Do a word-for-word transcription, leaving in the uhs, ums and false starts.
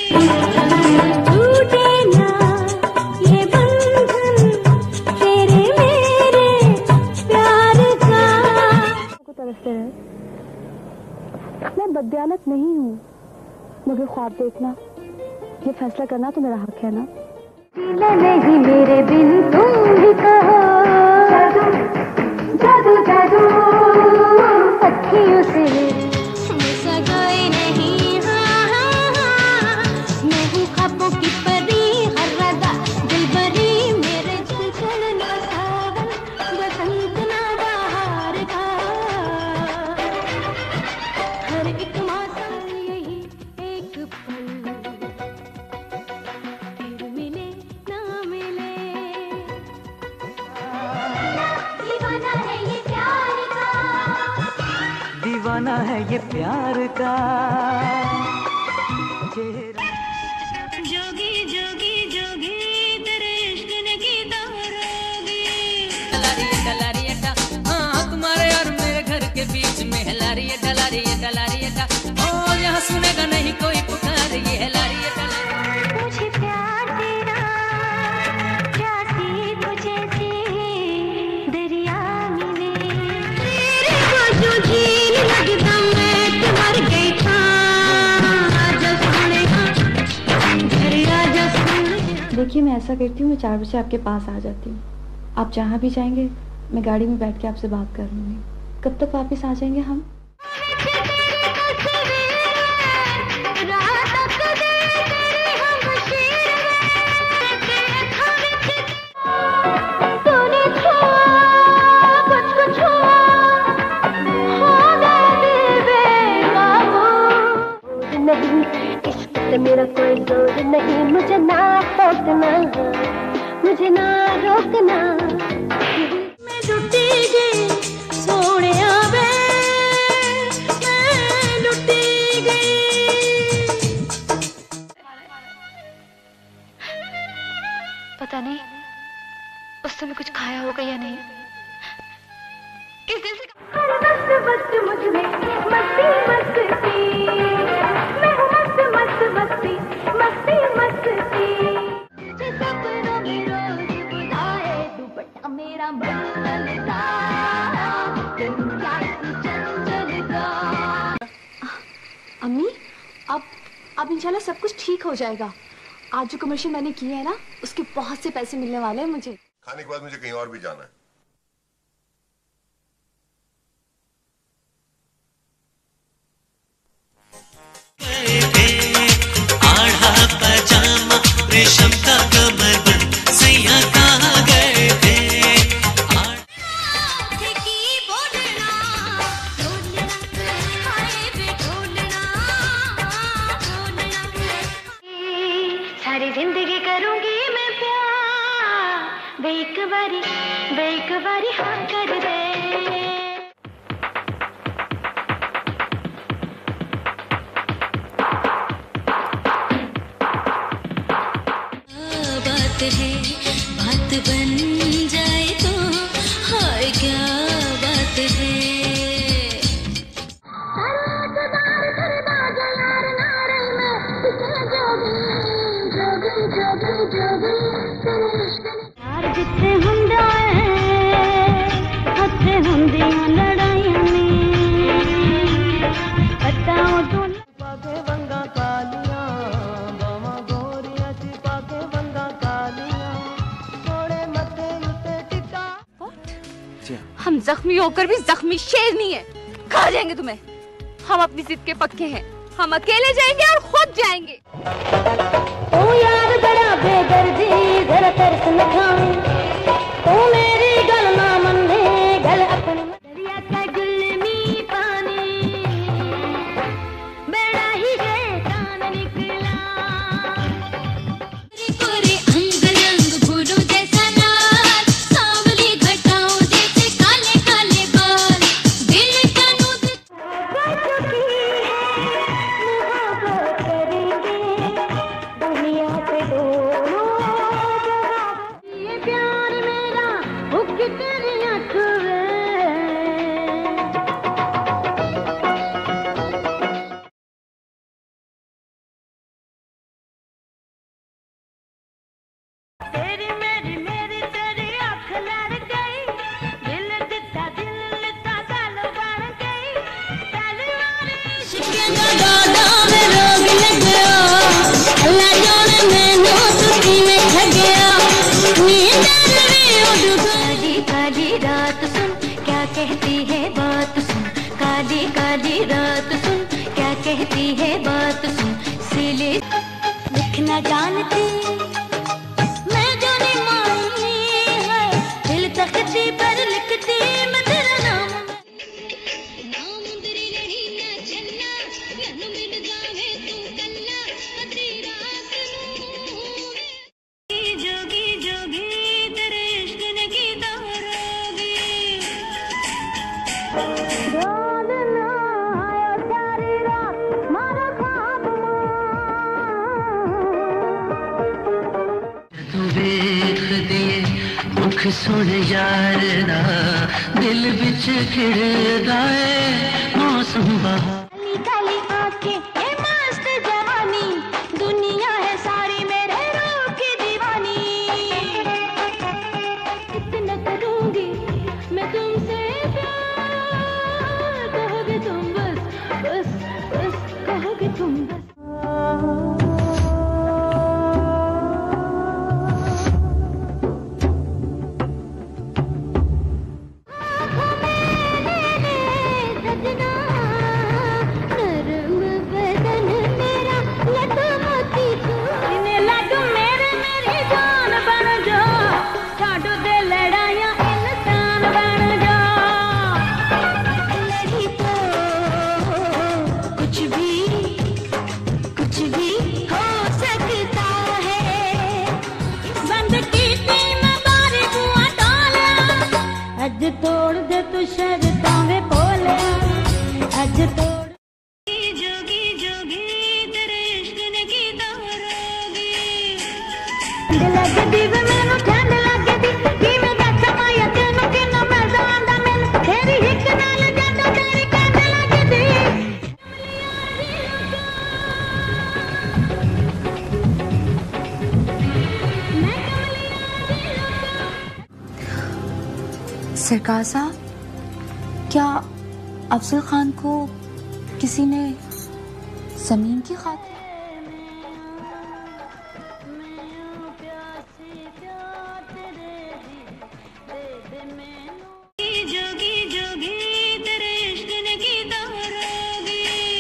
टूटे ना ये बंधन तेरे मेरे प्यार का। को तरसते रहे। मैं बददियानत नहीं हूँ, मगर ख्वाब देखना, ये फैसला करना तो मेरा हक है ना। नहीं मेरे बिन तुम भी कहो जादू जादू अखियों से सगाई नहीं। हाँ हाँ हाँ मैं हूँ ख्वाबों की परी हर्रदा दिलबरी मेरे दिल चलना सावन बसंत ना बहार का। हर एक मौसम यही एक पल फिर मिले ना मिले। दीवाना है ये प्यार का, दीवाना है ये प्यार का चेहरा। जोगी जोगी जोगी तेरे इश्क ने की दारोगी। डलारिया डलारिया डा, हाँ तुम्हारे और मेरे घर के बीच में है लारिया डलारिया डलारिया डा। ओ यहाँ सुनेगा नहीं कोई पुकार, ये है लारिया डलारिया। मुझे प्यार तेरा प्यासी तुझे से दरिया मिले। तेरे को जो झील लगता मैं तो मर गई था। आजा सोनेगा घर आजा सोनेगा। देखिए, मैं ऐसा करती हूँ, मैं चार बजे आपके पास आ जाती हूँ। आप जहाँ भी जाएंगे मैं गाड़ी में बैठ के आपसे बात कर लूँगी। कब तक वापस आ जाएंगे हम? मेरा कोई जोर नहीं, मुझे ना रोकना, मुझे ना रोकना। मैं लुटी गई सोने आवे, मैं लुटी गई। पता नहीं उस समय कुछ खाया होगा या नहीं। किस दिल से मस्त मस्त मुझ में मस्ती मस्ती, मैं हूँ मस्त मस्त मस्ती मस्ती मस्ती। तुझे सपनों में रोज बुलाए दुपट्टा मेरा बदलता, तुम क्या चंचलता। अम्मी, अब अब इंशाल्लाह सब कुछ ठीक हो जाएगा। आज जो कमर्शियल मैंने किए हैं ना, उसके बहुत से पैसे मिलने वाले हैं मुझे। खाने के बाद मुझे कहीं और भी जाना है। आढ़ा पजामा रेशम का कमर बंद सैया कहाँ गए थे। सारी जिंदगी करूंगी मैं प्यार, वे एक बारी वे एक बारी हाँ कर दे। बात है बात बन जाए तो हाय क्या बात है। यार जिथे हुंदा है हथे हुंदियां लड़ाइयां ने बताओ तो पाके वंगा कालियां बावा गोरियां सी पाके वंगा कालियां थोड़े मथे उते टिका। हम जख्मी होकर भी जख्मी शेर नहीं है, खा जाएंगे तुम्हें। हम अपनी जिद के पक्के हैं, हम अकेले जाएंगे और खुद जाएंगे। ओ यार बड़ा बेदर्दी जरा तरस न खाए, तू मेरी गल ना मने गल अपनी। दरिया का जुल्मी पानी बड़ा ही शैतान निकला। कोरे अंग रंग भूरो जैसा लाल, सांवली घटाओं जैसे काले काले बाल, दिल का नूत चुकी है मोहब्बत करके दुनिया पे दोनों जगह। ये प्यार मेरा गाड़ा में रोग लग गया अल्लाह जाने मैनू तुझी में ठगया नींद में उड़ काली काली रात सुन क्या कहती है बात सुन काली काली रात सुन क्या कहती है बात सुन सिले लिखना जानती मैं जाने माई है दिल तख्ती पर लिखती मैं तेरा नाम नाम तेरी रही ना चलना मैनू मिल जावे तू कल्ला अधी रात नू जोगी जोगी तेरे इश्क ने की दारोगी याद ना आया सारी रात मारा ख्वाब तू वेख दिए मुख सुन यार दा दिल विच खिड़दा है मौसम बहार काली काली आंखें ये मस्त जवानी दुनिया है सारी मेरे रूप की दीवानी कितना करूंगी मैं तुमसे प्यार कहोगे तुम बस बस बस कहोगे तुम बस नरम बदन मेरा लड्डू मोती तू इन्हें लड्डू मेरे मेरी जान बन जा छाड़ो दे लड़ाइयां इंसान बन जा लड़ी तो कुछ भी कुछ भी हो सकता है बंद की मैं बारी बुआ डालिया अज तोड़ दे तू शर्तां वे बोलिया अज तोड़ जोगी जोगी तेरे इश्क ने की दारोगी ठंड लगदी वे मैनू ठंड लगदी कि मैं दस माया तेनू किन्ना मजा आंदा मैनू तेरी हिक नाल जदों तेरी कंध लगदी सरकार साहब, क्या अफजल खान को किसी ने जमीन की खातिर